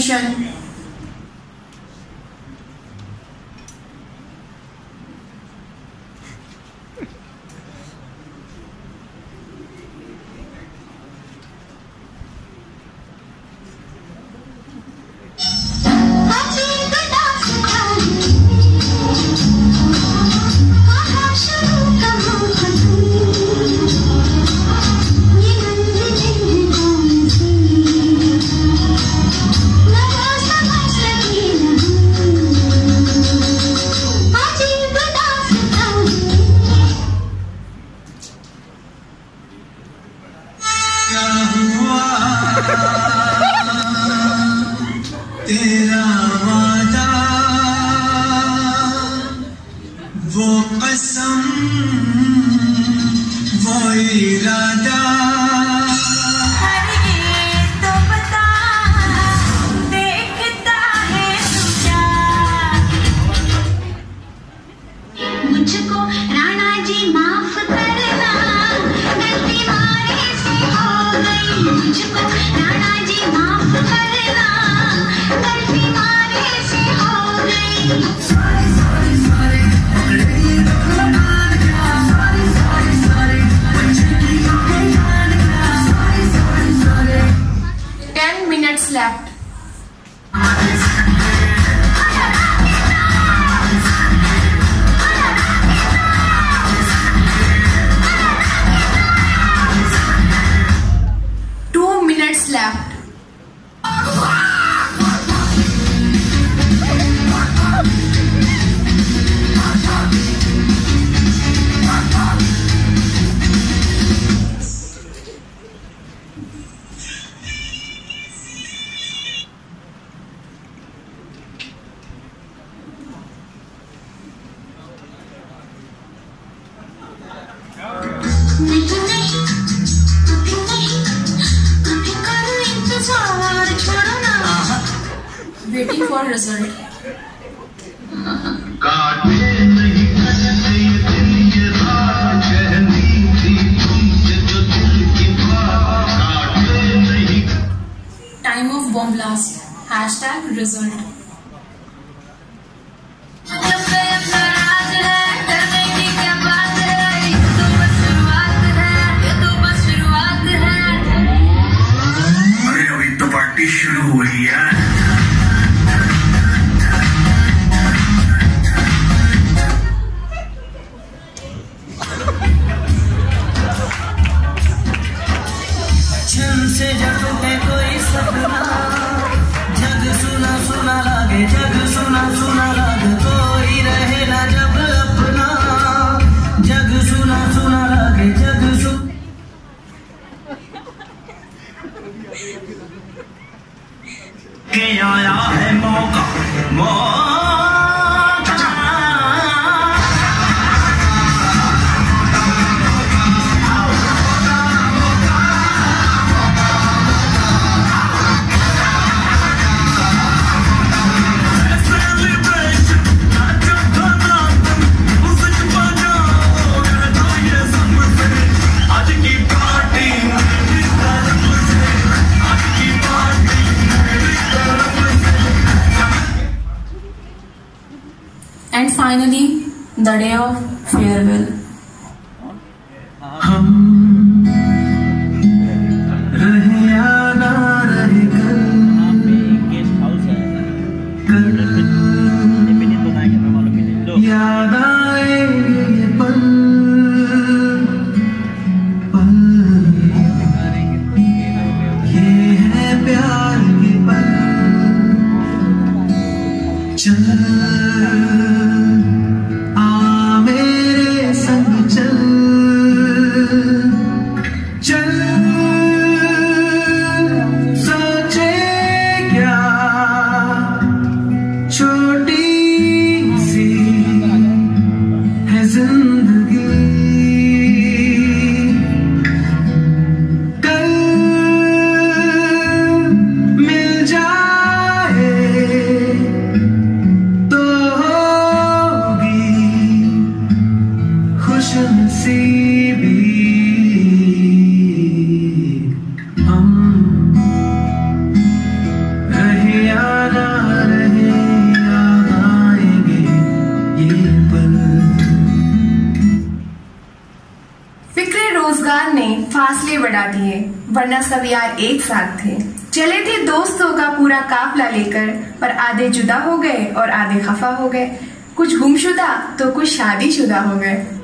attention. तेरा वादा वो कसम वो इरादा तो बता देखता है तू क्या मुझको राणा जी माफ करना गलती मारे से हो गई मुझको राणा जी माफ करना गलती मारे से हो गई sorry sorry sorry 10 minutes left. Left. Waiting for result. Time of bomb blast. Hashtag result. अरे अभी तो पार्टी शुरू हुई है। से जगते कोई सपना जग सुना सुना लागे जग सुना सुना लागे कोई रहे ना जब अपना जग सुना सुना लागे जग के आया है मौका And finally, the day of farewell. हम रहे या ना रहे कल याद आएंगे ये पल ये है प्यार के पल चल हम रहे रोजगार ने फासले बढ़ा दिए, वरना सब यार एक साथ थे। चले थे दोस्तों का पूरा काफला लेकर, पर आधे जुदा हो गए और आधे खफा हो गए। कुछ गुमशुदा तो कुछ शादीशुदा हो गए।